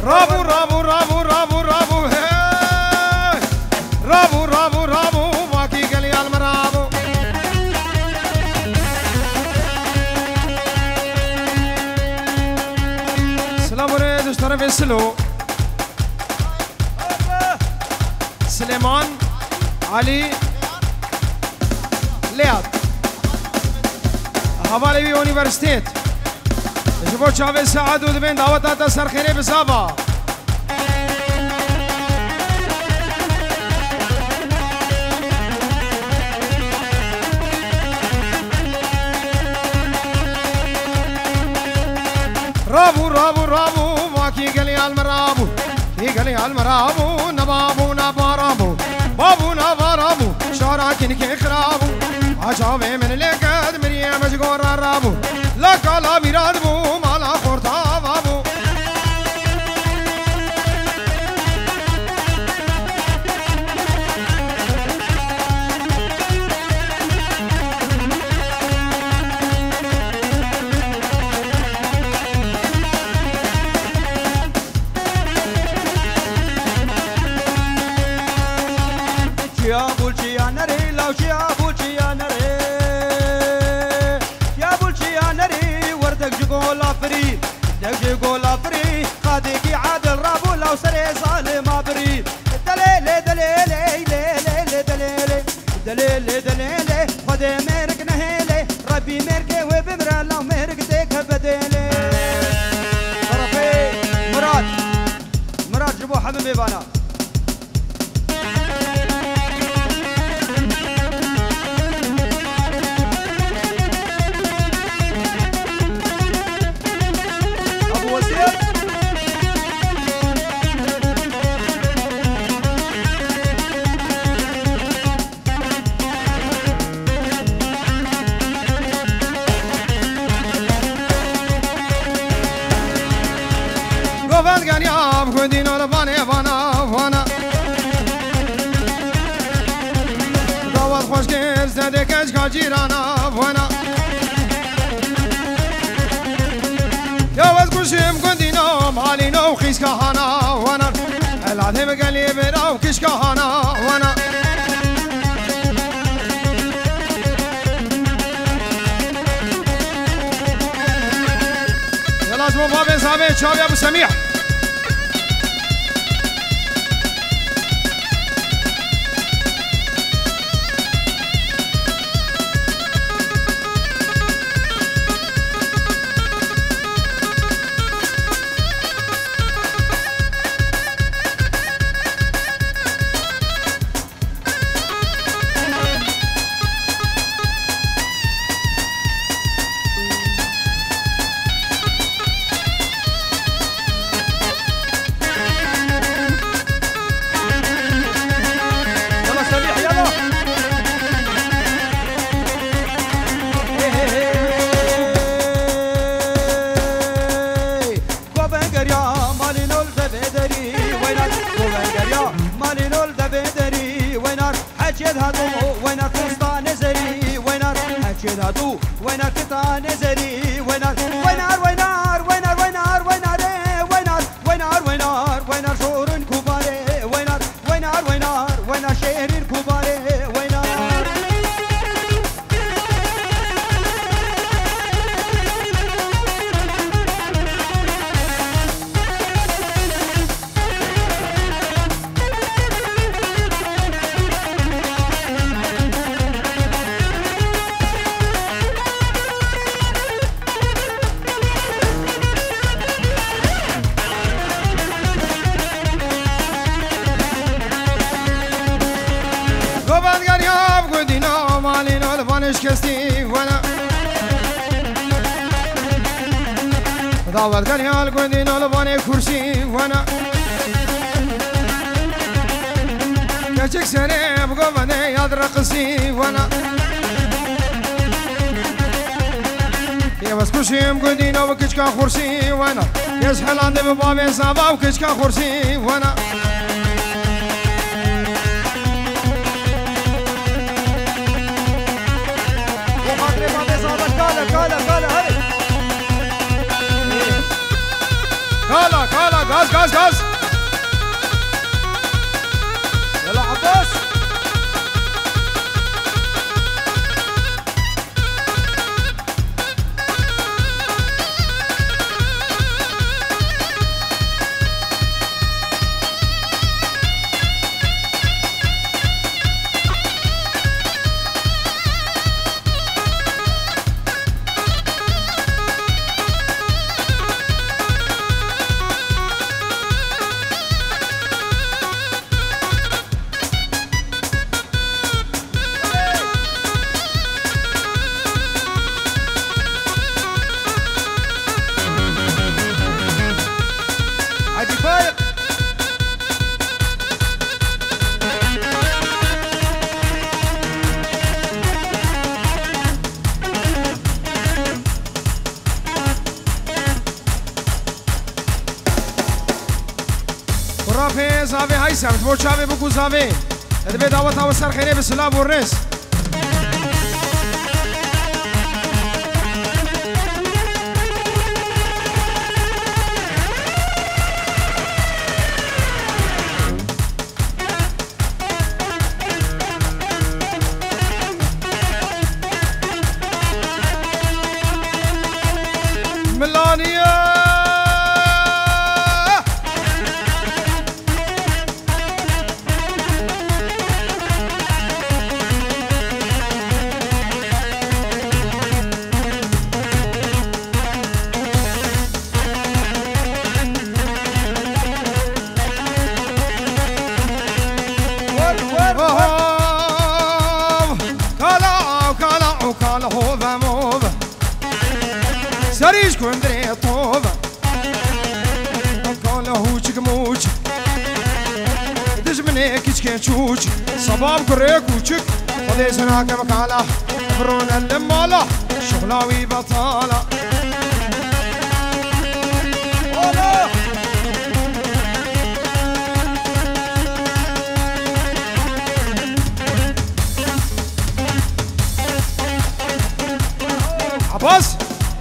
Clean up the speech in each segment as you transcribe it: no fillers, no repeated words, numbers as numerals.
رابو رابو رابو رابو رابو هي رابو رابو رابو باقي قال يا المرابو سلام وريد اشترف السلو سليمان علي لياد حوالي يونيفرسيتيت شوفوا شافي سعد ودبين دعوتها تسر خيري بصابة رابو رابو رابو واكي قلي المرابو قلي المرابو نبابو نبارابو بابو نبارابو شاركين كي خرابو عشابي من لقد مريم مشغور الرابو لك لا بيراد بو مالا خورتا بابو يا بولشي يا نري لو يا بولشي يا نري يا بولشي يا نري وردك جولا فري دك جولا فري خاديكي عادل رابو لو سري ظالم ابري دليل دليل دليل دليل دليل دليل خدي ميرك نهيلي ربي ميركي وبمرا لو ميرك ديك بديلي طرفي مراد جبو حبيبي بانا قفت قنياب قدين الباني فانا فانا قوت خوش كير زدك اشكال جيرانا فانا يوز كشم قدينو مالينو خيس كهانا وانا العظيم قلي براو كش كهانا وانا يلا اسمو بابي صابي شابي ابو سميع هادو وينار قطع نزري وينار وينار وينار وينار وينار وينار وينار وينار وينار وينار شهور كباري وينار وينار وينار وينار شهر كباري وينار شكستي وانا دعوت كان يال قندين الباني كرسي وانا كشك سنة بقومني ياد رقصي وانا يا بس كشيم قندين وكشكا خرسي وانا يسحل عندي ببابي صابا وكشكا خرسي وانا كالا غاز غاز غاز يلا عباس رافي زافي هاي سامت بو شافي بو زافي ادبي دعوت او سر خيري بالسلام والرس ملانية سريج كندري طوبة قال هوچك موچ دجمني كيشكي تشوچ صباب كريك وچك خذي سناك بقالة برون اللمالة شغلاوي بطالة عباس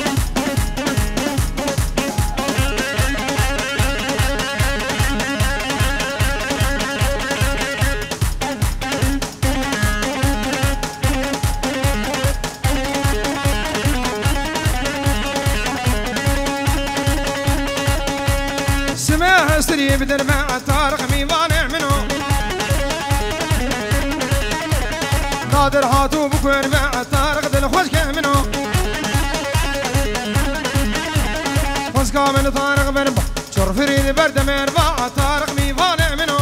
سماها سري بدربع طارق ميوانع منو نادر هاتو بكر بع طارق دل خوش منو فسقا من طارق بربع شر فريد برد مربع طارق ميوانع منو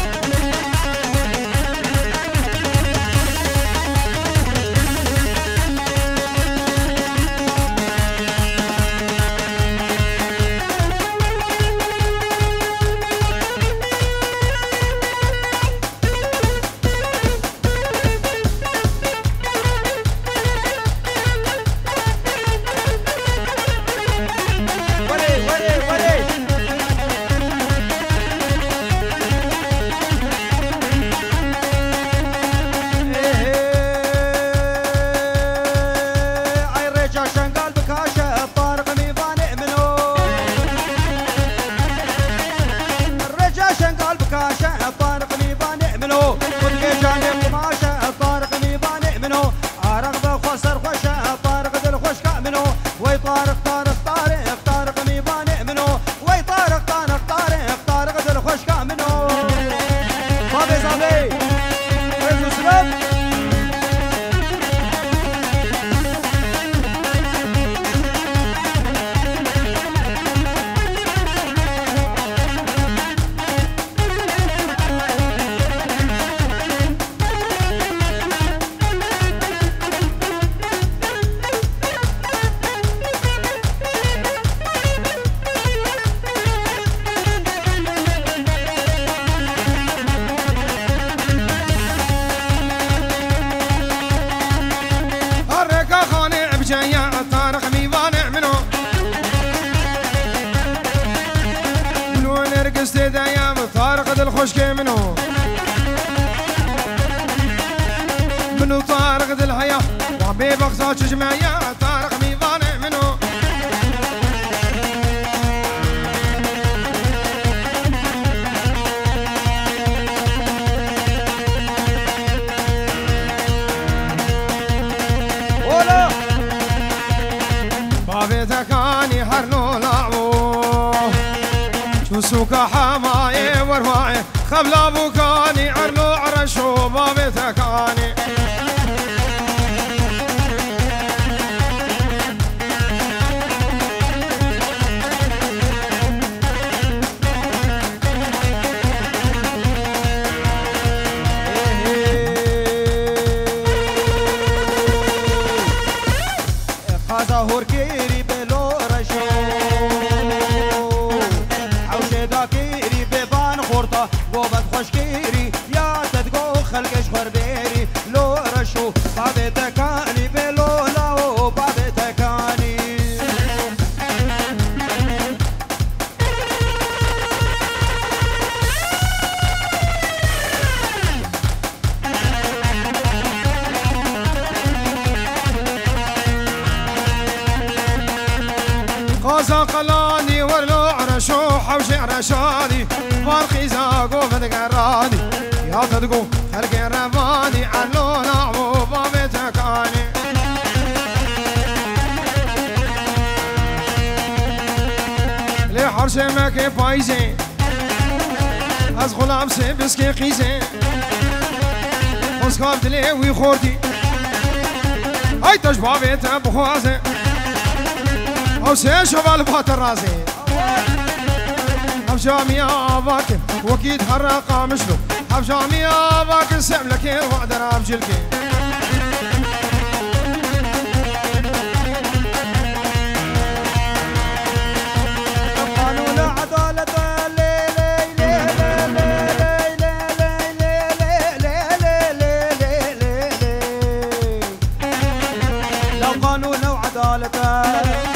الخشكي منو طارق ذي الحياة وحبيب اقصى جمعية طارق ميضانع منو سوك حماي ورفاعي خبل ابوكاني عرلو عرشو بابي تكاني ظهور كيري بلو رشو عوشي دا كيري ببان خورتا قوبت خوش كيري يا تدقو خلقش خربيري لو رشو بابي تكاني بلو لاو بابي تكاني قازا قلاني ورلو عرشو حوشي عرشاني فارخي زاقو فتقراني يا تدقو خلقي رفاني علو نعمو بابي تكاني لي حرشي ماكي فايزين از غلام سي بسكي قيزين وسكاب دلي ويخورتي هاي تجبابي تبخوازي او سي شبال بات الرازي حبشامي اباكن وكيد حرقه مشلو حبشامي اباكن سملكين وقدر ابجلكين قانون عدالة لو قانون وعدالة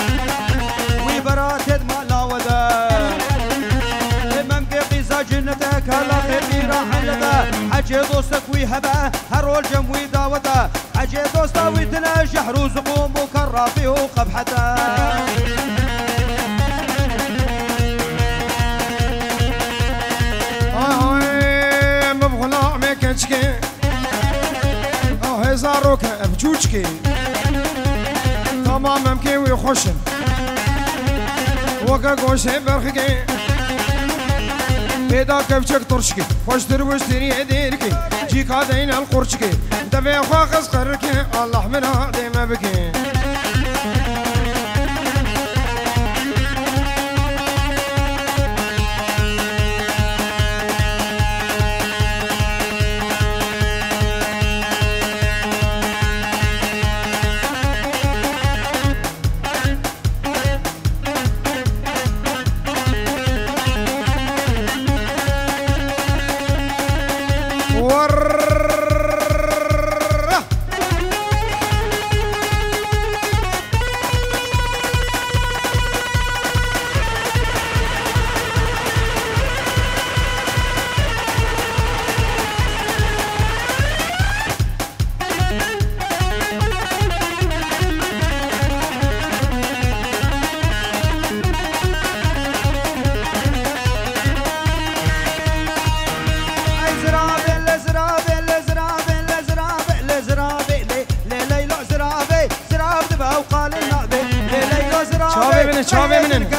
جنتك هلا خيري راح لدا حجي دوستك ويهبا هرول جموي داودا حجي دوستا ويتناجح رزقه مكرفي وقبحته مبغلا مكنشكي هزاروك بجوجكي تمام ممكن ويخشن وكا قوشي برخكي بيدا كبشك ترشكي واشتر واشتري ديركي جيك هادين القرشكي دبي خاخز قركي الله من هادي ما بكي شافي منن